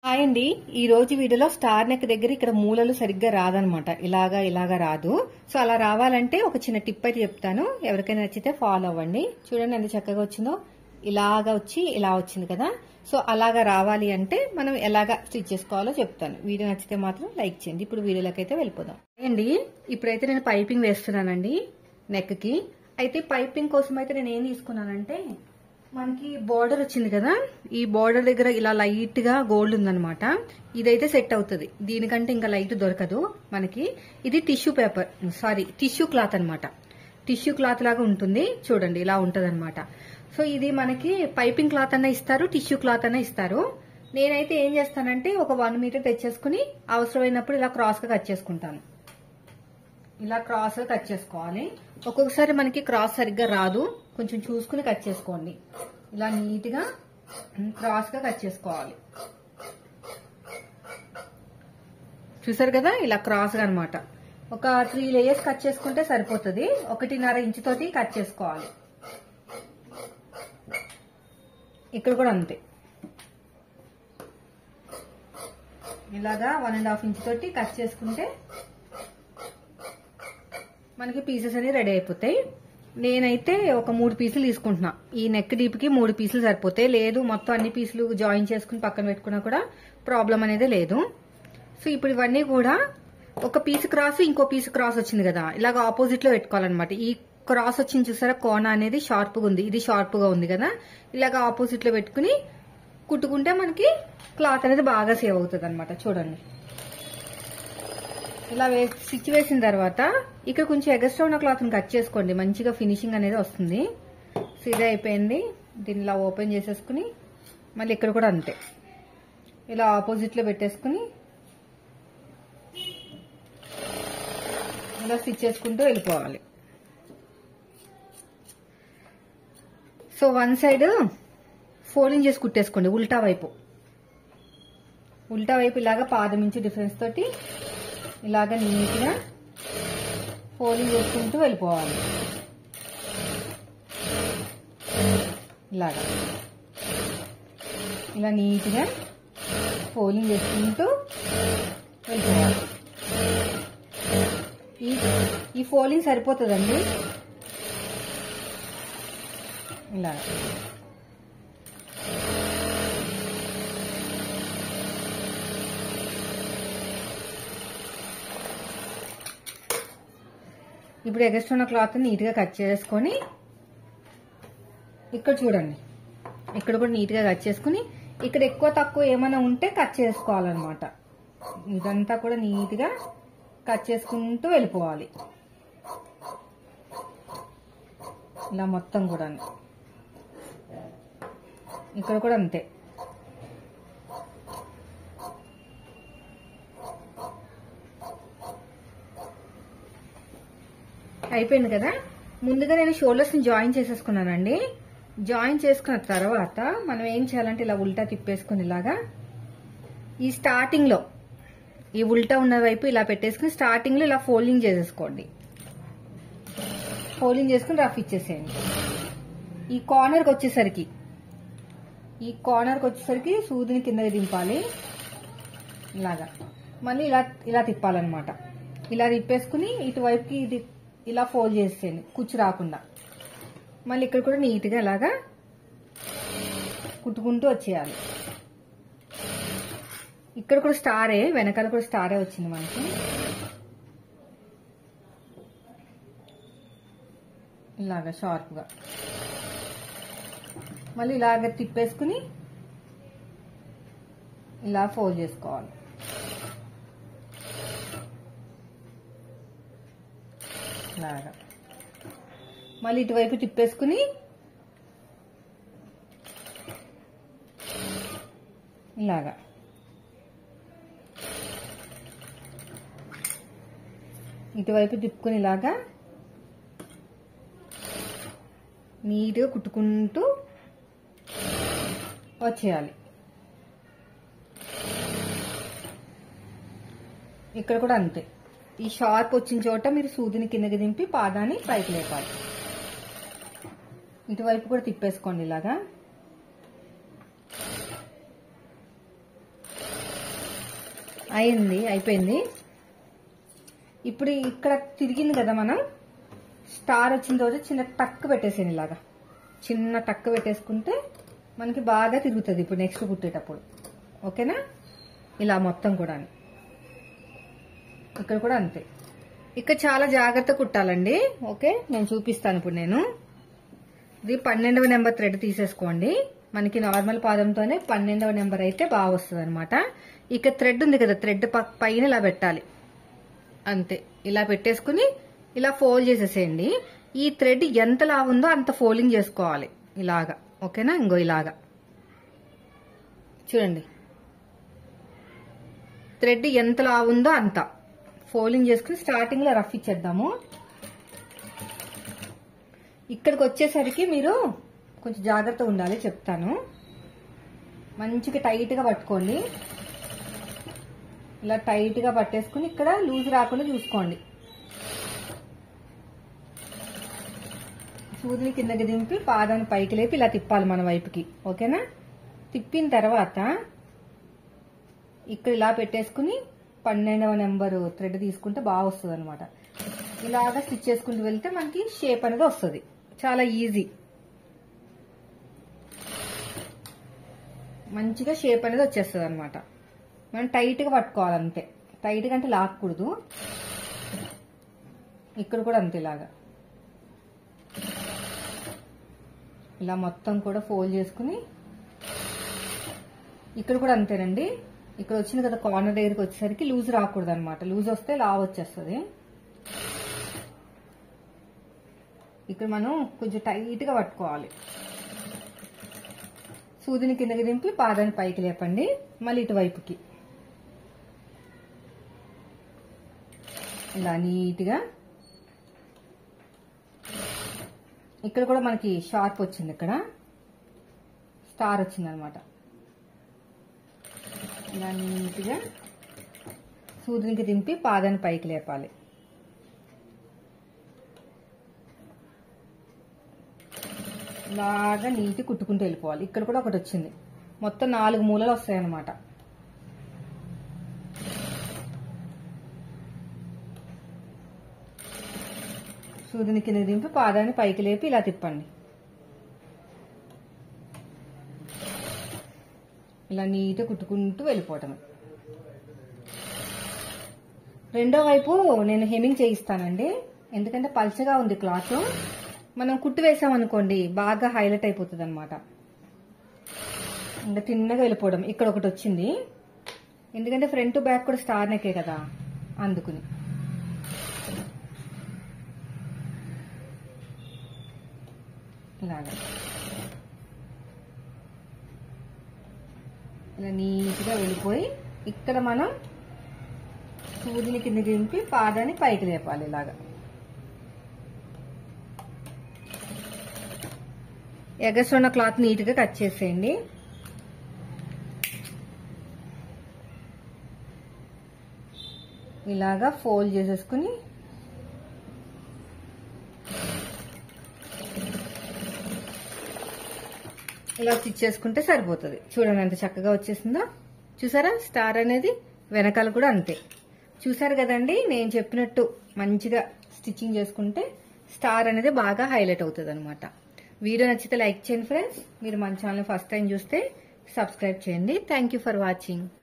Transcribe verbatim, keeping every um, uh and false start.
Hi అండి. ఈ రోజు వీడియోలో స్టార్ నెక్ దగ్గర ఇక్కడ మూలలు సరిగ్గా రాదనమాట. ఇలాగా ఇలాగా రాదు. సో అలా రావాలంటే ఒక చిన్న టిప్ అయితే చెప్తాను. ఎవరికైనా నచ్చితే ఫాలో అవ్వండి. చూడండి ఎంత చక్కగా వచ్చిందో. ఇలాగా వచ్చి ఇలా వచ్చింది కదా. సో అలాగా రావాలి అంటే మనం ఎలాగా స్టిచ్ చేసుకోవాలో చెప్తాను. వీడియో నచ్చితే మాత్రం లైక్ చేయండి. ఇప్పుడు వీడియోలోకి అయితే వెళ్ళిపోదాం అండి. ఇప్పుడైతే నేను పైపింగ్ వేస్తున్నానండి నెక్ కి. అయితే పైపింగ్ కోసం అయితే నేను ఏం తీసుకున్నానంటే, మనకి బార్డర్ వచ్చింది కదా, ఈ బార్డర్ దగ్గర ఇలా లైట్ గా గోల్డ్ ఉందనమాట. ఇదైతే సెట్ అవుతుంది. దీనికంటే ఇంకా లైట్ దొరకదు మనకి. ఇది tissue paper sorry tissue cloth అనమాట. టిష్యూ క్లాత్ లాగా ఉంటుంది చూడండి, ఇలా ఉంటది అనమాట. సో ఇది మనకి పైపింగ్ క్లాత్ అన్న ఇస్తారు, టిష్యూ క్లాత్ అన్న ఇస్తారు. నేనైతే ఏం చేస్తానంటే ఒక వన్ మీటర్ తెచ్చేసుకుని అవసరమైనప్పుడు ఇలా క్రాస్ గా కట్ చేసుకుంటాను. ఇలా క్రాస్ గా కట్ చేసుకోవాలి. ఒక్కొక్కసారి మనకి క్రాస్ సరిగ్గా రాదు, కొంచెం చూసుకుని కట్ చేసుకోండి. ఇలా నీట్ గా క్రాస్ గా కట్ చేసుకోవాలి. చూసారు కదా, ఇలా క్రాస్ గా అనమాట. ఒక త్రీ లేయర్స్ కట్ చేసుకుంటే సరిపోతుంది. ఒకటిన్నర ఇంచు తోటి కట్ చేసుకోవాలి. ఇక్కడ కూడా అంతే, ఇలాగా వన్ అండ్ హాఫ్ ఇంచ్ తోటి కట్ చేసుకుంటే మనకి పీసెస్ అనేవి రెడీ అయిపోతాయి. నేనైతే ఒక మూడు పీసులు తీసుకుంటున్నా. ఈ నెక్ డీప్ కి మూడు పీసులు సరిపోతాయి. లేదు మొత్తం అన్ని పీసులు జాయిన్ చేసుకుని పక్కన పెట్టుకున్నా కూడా ప్రాబ్లం అనేది లేదు. సో ఇప్పుడు ఇవన్నీ కూడా ఒక పీస్ క్రాస్ ఇంకో పీస్ క్రాస్ వచ్చింది కదా, ఇలాగ ఆపోజిట్ లో పెట్టుకోవాలన్నమాట. ఈ క్రాస్ వచ్చింది చూసారా, కోన అనేది షార్ప్ గా ఉంది, ఇది షార్ప్ గా ఉంది కదా. ఇలాగ ఆపోజిట్ లో పెట్టుకుని కుట్టుకుంటే మనకి క్లాత్ అనేది బాగా సేవ్ అవుతుంది అనమాట. చూడండి, ఇలా వే స్టిచ్ వేసిన తర్వాత ఇక్కడ కొంచెం ఎగస్ట్రా ఉన్న క్లాత్ ని కట్ చేసుకోండి. మంచిగా ఫినిషింగ్ అనేది వస్తుంది. సీదా అయిపోయింది. దీన్ని ఇలా ఓపెన్ చేసేసుకుని మళ్ళీ ఇక్కడ కూడా అంతే, ఇలా ఆపోజిట్ లో పెట్టేసుకుని ఇలా స్టిచ్ చేసుకుంటూ వెళ్ళిపోవాలి. సో వన్ సైడ్ ఫోల్డింగ్ చేసి కుట్టేసుకోండి. ఉల్టా వైపు ఉల్టా వైపు ఇలాగా పాదం ఇంచు డిఫరెన్స్ తోటి ఇలాగ నీట్ గా ఫోల్డింగ్ చేసుకుంటూ వెళ్ళిపోవాలి. ఇలాగా ఇలా నీట్ గా ఫోల్డింగ్ చేసుకుంటూ వెళ్ళిపోవాలి. ఈ ఈ ఫోల్డింగ్ సరిపోతుందండి. ఇలా ఇప్పుడు ఎగస్ట్రా ఉన్న క్లాత్ నీట్ గా కట్ చేసుకొని ఇక్కడ చూడండి, ఇక్కడ కూడా నీట్ గా కట్ చేసుకుని ఇక్కడ ఎక్కువ తక్కువ ఏమైనా ఉంటే కట్ చేసుకోవాలన్నమాట. ఇదంతా కూడా నీట్ గా కట్ చేసుకుంటూ వెళ్ళిపోవాలి. ఇలా మొత్తం కూడా ఇక్కడ కూడా అంతే. అయిపోయింది కదా. ముందుగా నేను షోల్డర్స్ ని జాయిన్ చేసేసుకున్నానండి. జాయిన్ చేసుకున్న తర్వాత మనం ఏం చేయాలంటే ఇలా ఉల్టా తిప్పేసుకుని ఇలాగా ఈ స్టార్టింగ్ లో ఈ ఉల్టా ఉన్న వైపు ఇలా పెట్టేసుకుని స్టార్టింగ్ లో ఇలా ఫోల్డింగ్ చేసేసుకోండి. ఫోల్డింగ్ చేసుకుని రఫ్ ఇచ్చేసేయండి. ఈ కార్నర్కి వచ్చేసరికి ఈ కార్నర్కి వచ్చేసరికి సూదిని కిందకి దింపాలి. ఇలాగా మళ్ళీ ఇలా ఇలా తిప్పాలన్నమాట. ఇలా తిప్పేసుకుని ఇటువైపుకి ఇది ఇలా ఫోల్డ్ చేసేయండి, కుచ్చు రాకుండా. మళ్ళీ ఇక్కడ కూడా నీట్ గా ఇలాగా కుట్టుకుంటూ వచ్చేయాలి. ఇక్కడ కూడా స్టారే, వెనకాల కూడా స్టారే వచ్చింది మనకి. ఇలాగా షార్ప్ గా మళ్ళీ ఇలాగ తిప్పేసుకుని ఇలా ఫోల్డ్ చేసుకోవాలి. ఇలాగా మళ్ళీ ఇటువైపు తిప్పేసుకుని ఇలాగా ఇటువైపు తిప్పుకుని ఇలాగా నీట్గా కుట్టుకుంటూ వచ్చేయాలి. ఇక్కడ కూడా అంతే. ఈ షార్ప్ వచ్చిన చోట మీరు సూదిని కిందకి దింపి పాదాన్ని పైకి లేపాలి. ఇటువైపు కూడా తిప్పేసుకోండి ఇలాగా. అయింది, అయిపోయింది. ఇప్పుడు ఇక్కడ తిరిగింది కదా, మనం స్టార్ వచ్చిన రోజు చిన్న టక్ పెట్టేసాను, ఇలాగా చిన్న టక్ పెట్టేసుకుంటే మనకి బాగా తిరుగుతుంది ఇప్పుడు నెక్స్ట్ కుట్టేటప్పుడు. ఓకేనా? ఇలా మొత్తం కూడా ఇక్కడ కూడా అంతే. ఇక్కడ చాలా జాగ్రత్త కుట్టాలండి. ఓకే, నేను చూపిస్తాను ఇప్పుడు. నేను ఇది పన్నెండవ నెంబర్ థ్రెడ్ తీసేసుకోండి. మనకి నార్మల్ పాదంతోనే పన్నెండవ నెంబర్ అయితే బాగా వస్తుంది అనమాట. ఇక థ్రెడ్ ఉంది కదా, థ్రెడ్ పైన ఇలా పెట్టాలి అంతే. ఇలా పెట్టేసుకుని ఇలా ఫోల్డ్ చేసేసేయండి. ఈ థ్రెడ్ ఎంత లావు ఉందో అంత ఫోల్డింగ్ చేసుకోవాలి ఇలాగా. ఓకేనా? ఇంకో ఇలాగా చూడండి, థ్రెడ్ ఎంత లావు ఉందో అంత ఫోల్డింగ్ చేసుకుని స్టార్టింగ్ లో రఫ్ ఇచ్చేద్దాము. ఇక్కడికి వచ్చేసరికి మీరు కొంచెం జాగ్రత్తగా ఉండాలి, చెప్తాను. మంచిగా టైట్ గా పట్టుకోండి. ఇలా టైట్ గా పట్టేసుకుని ఇక్కడ లూజ్ రాకుండా చూసుకోండి. సూదిని కిందకి దింపి పాదాన్ని పైకి లేపి ఇలా తిప్పాలి మన వైపుకి. ఓకేనా? తిప్పిన తర్వాత ఇక్కడ ఇలా పెట్టేసుకుని పన్నెండవ నెంబరు థ్రెడ్ తీసుకుంటే బాగా వస్తుంది అనమాట. ఇలాగా స్టిచ్ చేసుకుంటూ వెళ్తే మనకి షేప్ అనేది వస్తుంది. చాలా ఈజీ, మంచిగా షేప్ అనేది వచ్చేస్తుంది అనమాట. మనం టైట్ గా పట్టుకోవాలి అంతే. టైట్ గా అంటే లాక్కూడదు. ఇక్కడ కూడా అంతే, ఇలాగా ఇలా మొత్తం కూడా ఫోల్డ్ చేసుకుని ఇక్కడ కూడా అంతేనండి. ఇక్కడ వచ్చింది కదా కార్నర్ దగ్గరికి వచ్చేసరికి లూజ్ రాకూడదు అనమాట. లూజ్ వస్తే లావ్ వచ్చేస్తుంది. ఇక్కడ మనం కొంచెం టైట్ గా పట్టుకోవాలి. సూదిని కిందకి దింపి పాదాన్ని పైకి లేపండి, మళ్ళీ ఇటువైపుకి ఇలా నీట్గా. ఇక్కడ కూడా మనకి షార్ప్ వచ్చింది, ఇక్కడ స్టార్ వచ్చింది అనమాట. ఇలా నీట్గా సూదినికి దింపి పాదాన్ని పైకి లేపాలి. బాగా నీటి కుట్టుకుంటూ వెళ్ళిపోవాలి. ఇక్కడ కూడా ఒకటి వచ్చింది, మొత్తం నాలుగు మూలలు వస్తాయి అన్నమాట. సూదిని కింద దింపి పాదాన్ని పైకి లేపి ఇలా తిప్పండి. ఇలా నీట్గా కుట్టుకుంటూ వెళ్ళిపోవటం. రెండో వైపు నేను హెమ్మింగ్ చేయిస్తానండి, ఎందుకంటే పల్చగా ఉంది క్లాత్. మనం కుట్టు వేసామనుకోండి బాగా హైలైట్ అయిపోతుంది అనమాట. ఇంకా తిన్నగా వెళ్ళిపోవడం. ఇక్కడ ఒకటి వచ్చింది, ఎందుకంటే ఫ్రంట్ బ్యాక్ కూడా స్టార్ నెక్కే కదా, అందుకుని. ఇలాగా ఇలా నీట్గా వెళ్ళిపోయి ఇక్కడ మనం సూదిని కింద దింపి పాదాన్ని పైకి లేపాలి. ఇలాగా ఎగస్ట్రా ఉన్న క్లాత్ నీట్గా కట్ చేసేయండి. ఇలాగా ఫోల్డ్ చేసేసుకుని ఇలా స్టిచ్ చేసుకుంటే సరిపోతుంది. చూడండి ఎంత చక్కగా వచ్చేసిందో. చూసారా స్టార్ అనేది? వెనకాల కూడా అంతే. చూసారు కదండి, నేను చెప్పినట్టు మంచిగా స్టిచ్చింగ్ చేసుకుంటే స్టార్ అనేది బాగా హైలైట్ అవుతుంది అనమాట. వీడియో నచ్చితే లైక్ చేయండి ఫ్రెండ్స్. మీరు మన ఛానల్ ఫస్ట్ టైం చూస్తే సబ్స్క్రైబ్ చేయండి. Thank you for watching.